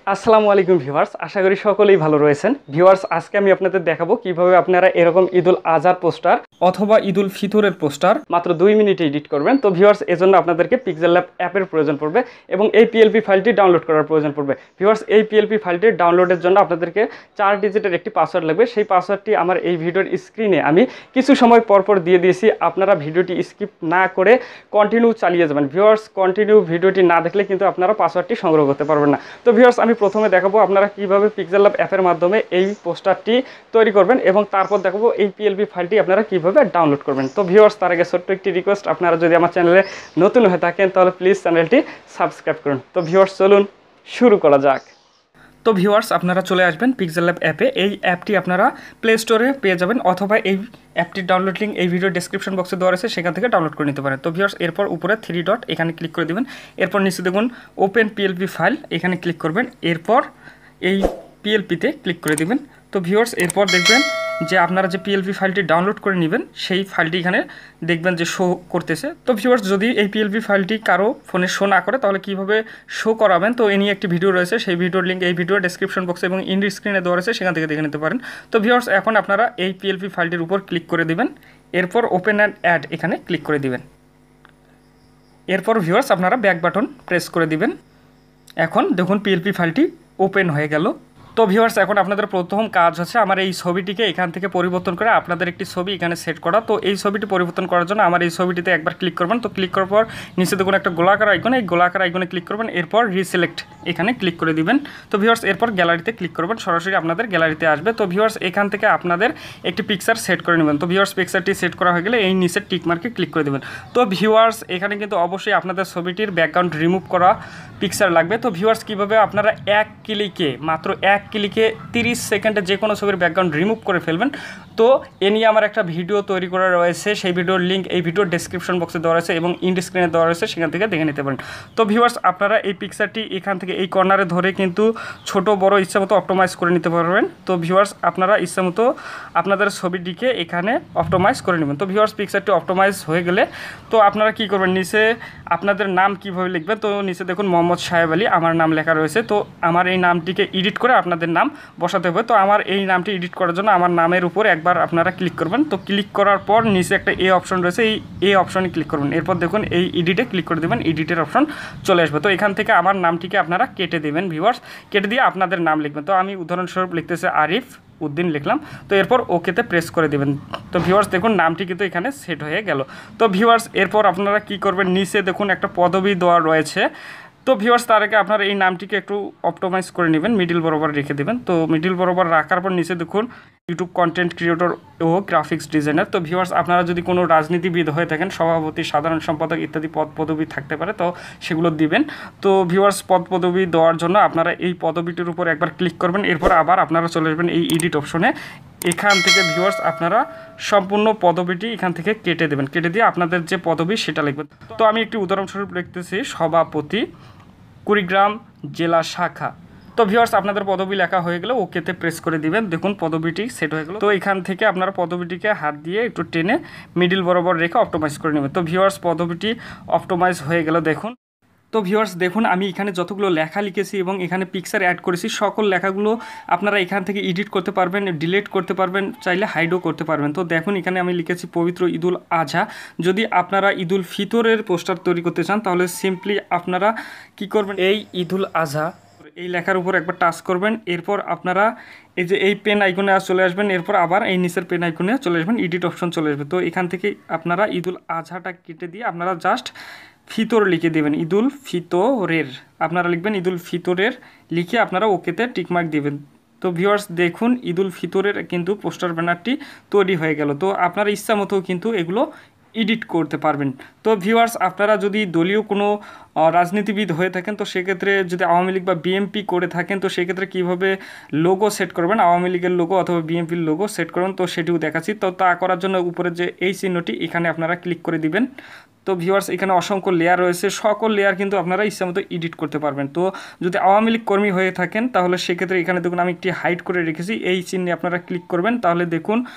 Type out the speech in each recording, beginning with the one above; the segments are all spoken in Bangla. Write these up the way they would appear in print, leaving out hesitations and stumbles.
আসসালামু আলাইকুম ভিউয়ার্স, আশা করি সকলেই ভালো রয়েছেন। ভিউয়ার্স, আজকে আমি আপনাদের দেখাবো কিভাবে আপনারা এরকম ঈদুল আজহার পোস্টার অথবা ঈদুল ফিতরের পোস্টার মাত্র 2 মিনিটে এডিট করবেন। তো ভিউয়ার্স, এজন্য আপনাদেরকে পিক্সেল ল্যাব অ্যাপের প্রয়োজন পড়বে এবং এই পিএলপি ফাইলটি ডাউনলোড করার প্রয়োজন পড়বে। ভিউয়ার্স, এই পিএলপি ফাইলটি ডাউনলোডের জন্য আপনাদেরকে 4 ডিজিটের একটি পাসওয়ার্ড লাগবে। সেই পাসওয়ার্ডটি আমার এই ভিডিওর স্ক্রিনে আমি কিছু সময় পরপর দিয়ে দিয়েছি। আপনারা ভিডিওটি স্কিপ না করে কন্টিনিউ চালিয়ে যাবেন। ভিউয়ার্স, কন্টিনিউ ভিডিওটি না দেখলে কিন্তু আপনারা পাসওয়ার্ডটি সংগ্রহ করতে পারবেন না। তো ভিউয়ার্স, আমি প্রথমে দেখাবো আপনারা কিভাবে পিক্সেল ল্যাব অ্যাপের মাধ্যমে এই পোস্টারটি তৈরি করবেন এবং তারপর দেখাবো এই পিএলপি ফাইলটি আপনারা কিভাবে ডাউনলোড করবেন। তো ভিউয়ার্স, তার আগে ছোট্ট একটি রিকোয়েস্ট, আপনারা যদি আমার চ্যানেলে নতুন হয়ে থাকেন তাহলে প্লিজ চ্যানেলটি সাবস্ক্রাইব করুন। তো ভিউয়ার্স, চলুন শুরু করা যাক। তো ভিউয়ার্স, আপনারা চলে আসবেন পিক্সেল ল্যাব অ্যাপে। এই অ্যাপটি আপনারা প্লে স্টোরে পেয়ে যাবেন অথবা এই অ্যাপটির ডাউনলোড লিঙ্ক এই ভিডিও ডেসক্রিপশন বক্সে দেওয়া আছে, সেখান থেকে ডাউনলোড করে নিতে পারেন। তো ভিউয়ার্স, এরপর উপরে 3 ডট এখানে ক্লিক করে দেবেন। এরপর নিচে দেখুন ওপেন পিএলপি ফাইল, এখানে ক্লিক করবেন। এরপর এই পিএলপিতে ক্লিক করে দিবেন। তো ভিউয়ার্স, এরপর দেখবেন যে আপনারা যে পিএলপি ফাইলটি ডাউনলোড করে নেবেন সেই ফাইলটি এখানে দেখবেন যে শো করতেছে। তো ভিউয়ার্স, যদি এই পিএলপি ফাইলটি কারো ফোনে শো না করে তাহলে কীভাবে শো করাবেন, তো এ নিয়ে একটি ভিডিও রয়েছে, সেই ভিডিওর লিঙ্ক এই ভিডিও ডেসক্রিপশন বক্সে এবং ইন্ড স্ক্রিনে দেওয়া রয়েছে, সেখান থেকে দেখে নিতে পারেন। তো ভিউয়ার্স, এখন আপনারা এই পিএলপি ফাইলটির উপর ক্লিক করে দিবেন। এরপর ওপেন অ্যান্ড অ্যাড এখানে ক্লিক করে দিবেন। এরপর ভিউয়ার্স, আপনারা ব্যাক বাটন প্রেস করে দিবেন। এখন দেখুন পিএলপি ফাইলটি ওপেন হয়ে গেল। তো ভিউয়ার্স, এখন আপনাদের প্রথম কাজ হচ্ছে আমার এই ছবিটিকে এখান থেকে পরিবর্তন করে আপনাদের একটি ছবি এখানে সেট করা। তো এই ছবিটি পরিবর্তন করার জন্য আমার এই ছবিটিতে একবার ক্লিক করবেন। তো ক্লিক করার পর নিচে দেখুন একটা গোলাকার আইকন, এই গোলাকার আইকনে ক্লিক করবেন। এরপর রিসিলেক্ট এখানে ক্লিক করে দিবেন। তো ভিউয়ার্স, এরপর গ্যালারিতে ক্লিক করবেন, সরাসরি আপনাদের গ্যালারিতে আসবে। তো ভিউয়ার্স, এখান থেকে আপনাদের একটি পিকচার সেট করে নেবেন। তো ভিউয়ার্স, পিকচারটি সেট করা হয়ে গেলে এই নিচের টিক মার্কে ক্লিক করে দেবেন। তো ভিউয়ার্স, এখানে কিন্তু অবশ্যই আপনাদের ছবিটির ব্যাকগ্রাউন্ড রিমুভ করা পিকচার লাগবে। তো ভিউয়ার্স, কীভাবে আপনারা মাত্র এক ক্লিকে 30 সেকেন্ডে যে কোনো ছবির ব্যাকগ্রাউন্ড রিমুভ করে ফেলবেন, তো এ নিয়ে আমার একটা ভিডিও তৈরি করা রয়েছে, সেই ভিডিওর লিঙ্ক এই ভিডিওর ডেসক্রিপশন বক্সে দেওয়া রয়েছে এবং ইন্ড স্ক্রিনে দেওয়া রয়েছে, সেখান থেকে দেখে নিতে পারেন। তো ভিউয়ার্স, আপনারা এই পিকচারটি এখান থেকে এই কর্নারে ধরে কিন্তু ছোট বড় ইচ্ছামতো অপটোমাইজ করে নিতে পারবেন। তো ভিউয়ার্স, আপনারা ইচ্ছামতো আপনাদের ছবিটিকে এখানে অপটোমাইজ করে নেবেন। তো ভিউয়ার্স, পিকচারটি অপটোমাইজ হয়ে গেলে তো আপনারা কি করবেন, নিচে আপনাদের নাম কিভাবে লিখবেন, তো নিচে দেখুন মোহাম্মদ সাহেব আলী আমার নাম লেখা রয়েছে। তো আমার এই নামটিকে এডিট করে আপনাদের নাম বসাতে হবে। তো আমার এই নামটি এডিট করার জন্য আমার নামের উপর একবার আপনারা ক্লিক করবেন। তো ক্লিক করার পর নিচে একটা এ অপশন রয়েছে, এই অপশনে ক্লিক করবেন। এরপর দেখুন এই এডিটে ক্লিক করে দেবেন, এডিটের অপশন চলে আসবে। তো এখান থেকে আমার নামটিকে আপনারা কেটে দেবেন। ভিউয়ার্স, কেটে দিয়ে আপনাদের নাম লিখবেন। তো আমি উদাহরণস্বরূপ লিখতেছি আরিফ উদ্দিন লিখলাম। তো এরপর ওকেতে প্রেস করে দেবেন। তো ভিউয়ার্স, দেখুন নামটি কিন্তু এখানে সেট হয়ে গেল। তো ভিউয়ার্স, এরপর আপনারা কি করবেন, নিচে দেখুন একটা পদবি দেওয়া রয়েছে। তো ভিউয়ার্স, তার আগে আপনারা এই নামটিকে একটু অপটোমাইজ করে নেবেন, মিডিল বরাবর রেখে দেবেন। তো মিডিল বরাবর রাখার পর নিচে দেখুন ইউটিউব কন্টেন্ট ক্রিয়েটর ও গ্রাফিক্স ডিজাইনার। তো ভিউয়ার্স, আপনারা যদি কোনো রাজনীতিবিদ হয়ে থাকেন, সভাপতি, সাধারণ সম্পাদক ইত্যাদি পদ পদবি থাকতে পারে, তো সেগুলো দিবেন। তো ভিউয়ার্স, পদ পদবি দেওয়ার জন্য আপনারা এই পদবিটির উপর একবার ক্লিক করবেন। এরপর আবার আপনারা চলে আসবেন এই এডিট অপশনে। এখান থেকে ভিউয়ার্স, আপনারা সম্পূর্ণ পদবিটি এখান থেকে কেটে দেবেন। কেটে দিয়ে আপনাদের যে পদবি সেটা লিখবেন। তো আমি একটি উদাহরণস্বরূপ লিখতেছি সভাপতি, কুড়িগ্রাম জেলা শাখা। তো ভিউয়ার্স, আপনাদের পদবি লেখা হয়ে গেলে ওকেতে প্রেস করে দিবেন। দেখুন পদবিটি সেট হয়ে গেল। তো এখান থেকে আপনারা পদবিটিকে হাত দিয়ে একটু টেনে মিডিল বরাবর রেখে অপটোমাইজ করে নেবেন। তো ভিউয়ার্স, পদবিটি অপটোমাইজ হয়ে গেল দেখুন। তো ভিউয়ার্স, দেখুন আমি এখানে যতগুলো লেখা লিখেছি এবং এখানে পিকচার অ্যাড করেছি, সকল লেখাগুলো আপনারা এখান থেকে এডিট করতে পারবেন, ডিলিট করতে পারবেন, চাইলে হাইডও করতে পারবেন। তো দেখুন এখানে আমি লিখেছি পবিত্র ঈদুল আজহা। যদি আপনারা ঈদুল ফিতরের পোস্টার তৈরি করতে চান তাহলে সিম্পলি আপনারা কি করবেন, এই ঈদুল আজহা এই লেখার উপর একবার টাচ করবেন। এরপর আপনারা এই যে এই পেন আইকনে চলে আসবেন। এরপর আবার এই নিচের পেন আইকনে চলে আসবেন, এডিট অপশন চলে আসবে। তো এখান থেকে আপনারা ঈদুল আজহাটা কেটে দিয়ে আপনারা জাস্ট ফিতর লিখে দেবেন, ঈদুল ফিতরের আপনারা লিখবেন, ঈদুল ফিতরের লিখে আপনারা ওকেতে টিকমার্ক দিবেন। তো ভিউয়ার্স, দেখুন ঈদুল ফিতরের কিন্তু পোস্টার ব্যানারটি তৈরি হয়ে গেল। তো আপনারা ইচ্ছা মতো কিন্তু এগুলো এডিট করতে পারবেন। তো ভিউয়ার্স, আপনারা যদি দলীয় কোনো রাজনীতিবিদ হয়ে থাকেন, তো সেক্ষেত্রে যদি আওয়ামী লীগ বা বিএনপি করে থাকেন, তো সেক্ষেত্রে কীভাবে লোগো সেট করবেন, আওয়ামী লীগের লোগো অথবা বিএনপির লোগো সেট করবেন, তো সেটিও দেখাচ্ছি। তো তা করার জন্য উপরে যে এই চিহ্নটি এখানে আপনারা ক্লিক করে দিবেন। তো ভিউয়ার্স, এখানে অসংখ্য লেয়ার রয়েছে, সকল লেয়ার কিন্তু আপনারা ইচ্ছামতো এডিট করতে পারবেন। তো যদি আওয়ামী লীগ কর্মী হয়ে থাকেন তাহলে সেক্ষেত্রে এখানে দেখুন আমি একটি হাইড করে রেখেছি, এই চিহ্নে আপনারা ক্লিক করবেন। তাহলে দেখুন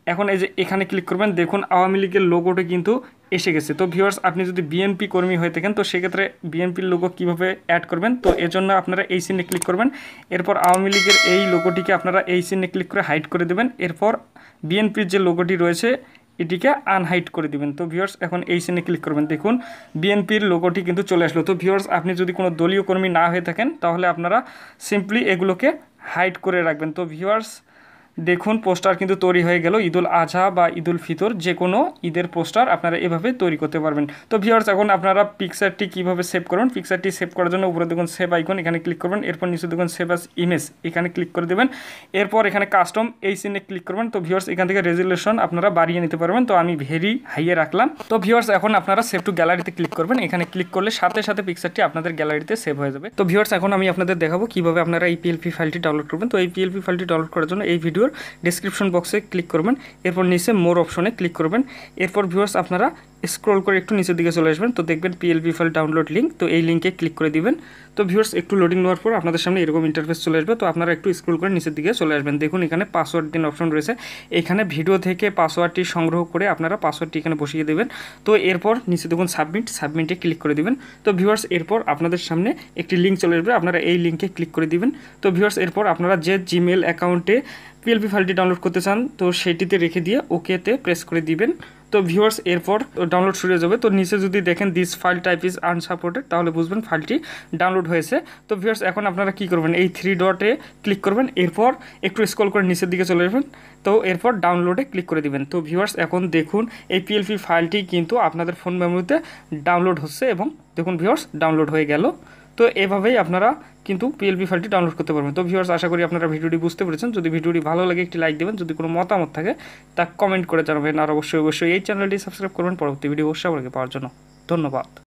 এখন এই যে এখানে ক্লিক করবেন, দেখুন আওয়ামী লীগের লোগোটা কিন্তু এসে গেছে। তো ভিউয়ার্স আপনি যদি বিএনপি কর্মী হয়ে থাকেন তো সেক্ষেত্রে বিএনপির লোগো কীভাবে অ্যাড করবেন, তো এজন্য আপনারা এই চিহ্নে ক্লিক করবেন। এরপর আওয়ামী লীগের এই লোগোটিকে আপনারা এই চিহ্নে ক্লিক করে হাইড করে দেবেন। এরপর বিএনপির যে লোগোটি রয়েছে এটিকে আনহাইড করে দিবেন। তো ভিউয়ার্স এখন এই চিহ্নে ক্লিক করবেন, দেখুন বিএনপির লোগোটি কিন্তু চলে আসলো। তো ভিউয়ার্স আপনি যদি কোনো দলীয় কর্মী না হয়ে থাকেন তাহলে আপনারা সিম্পলি এগুলোকে হাইড করে রাখবেন। তো ভিউয়ার্স দেখুন পোস্টার কিন্তু তৈরি হয়ে গেল। ঈদুল আজহা বা ঈদুল ফিতর যে কোনো ঈদের পোস্টার আপনারা এভাবে তৈরি করতে পারবেন। তো ভিউয়ার্স এখন আপনারা পিকচারটি কীভাবে সেভ করবেন, পিকচারটি সেভ করার জন্য উপরে দেখুন সেভ আইকন, এখানে ক্লিক করবেন। এরপর নিচে দেখুন সেভ অ্যাজ ইমেজ, এখানে ক্লিক করে দেবেন। এরপর এখানে কাস্টম এই চিহ্নে ক্লিক করবেন। তো ভিউয়ার্স এখান থেকে রেজুলেশন আপনারা বাড়িয়ে নিতে পারবেন। তো আমি ভেরি হাইয়ে রাখলাম। তো ভিউয়ার্স এখন আপনারা সেভ টু গ্যালারিতে ক্লিক করবেন। এখানে ক্লিক করলে সাথে সাথে পিকচারটি আপনাদের গ্যালারিতে সেভ হয়ে যাবে। তো ভিউয়ার্স এখন আমি আপনাদের দেখাবো কীভাবে আপনারা এই পিএলপি ফাইলটি ডাউনলোড করবেন। তো এই পিএলপি ফাইলটি ডাউনলোড করার জন্য এই ভিডিওর ডেসক্রিপশন বক্সে ক্লিক করবেন। এরপর নিচে মোর অপশনে ক্লিক করবেন। এরপর ভিউয়ার্স আপনারা স্ক্রল করে একটু নিচের দিকে চলে আসবেন। তো দেখবেন পিএলপি ফাইল ডাউনলোড লিঙ্ক, তো এই লিঙ্কে ক্লিক করে দিবেন। তো ভিউয়ার্স একটু লোডিং নেওয়ার পর আপনাদের সামনে এরকম ইন্টারফেস চলে আসবে। তো আপনারা একটু স্ক্রল করে নিচের দিকে চলে আসবেন। দেখুন এখানে পাসওয়ার্ড দিন অপশন রয়েছে। এখানে ভিডিও থেকে পাসওয়ার্ডটি সংগ্রহ করে আপনারা পাসওয়ার্ডটি এখানে বসিয়ে দেবেন। তো এরপর নিচে দেখুন সাবমিটে ক্লিক করে দিবেন। তো ভিউয়ার্স এরপর আপনাদের সামনে একটি লিঙ্ক চলে আসবে, আপনারা এই লিঙ্কে ক্লিক করে দিবেন। তো ভিউয়ার্স এরপর আপনারা যে জিমেল অ্যাকাউন্টে পিএলপি ফাইলটি ডাউনলোড করতে চান তো সেটিতে রেখে দিয়ে ওকেতে প্রেস করে দিবেন। তো ভিউয়ার্স এরপর ডাউনলোড শুরু হয়ে যাবে। তো নিচে যদি দেখেন this file type is unsupported তাহলে বুঝবেন ফাইলটি ডাউনলোড হয়েছে। তো ভিউয়ার্স এখন আপনারা কি করবেন, এই 3 ডটে ক্লিক করবেন। এরপর একটু স্ক্রল করে নিচের দিকে চলে আসবেন। তো এরপর ডাউনলোডে ক্লিক করে দিবেন। তো ভিউয়ার্স এখন দেখুন এই পিএলপি ফাইলটি কিন্তু আপনাদের ফোন মেমোরিতে ডাউনলোড হচ্ছে এবং দেখুন ভিউয়ার্স ডাউনলোড হয়ে গেল। তো এভাবেই আপনারা কিন্তু পিএলপি ফাইলটি ডাউনলোড করতে পারবেন। তো ভিউয়ার্স আশা করি আপনারা ভিডিওটি বুঝতে পেরেছেন। যদি ভিডিওটি ভালো লাগে একটি লাইক দেবেন, যদি কোনো মতামত থাকে তা কমেন্ট করে জানাবেন। আর অবশ্যই এই চ্যানেলটি সাবস্ক্রাইব করবেন পরবর্তী ভিডিও অবশ্যই আপনাকে পাওয়ার জন্য। ধন্যবাদ।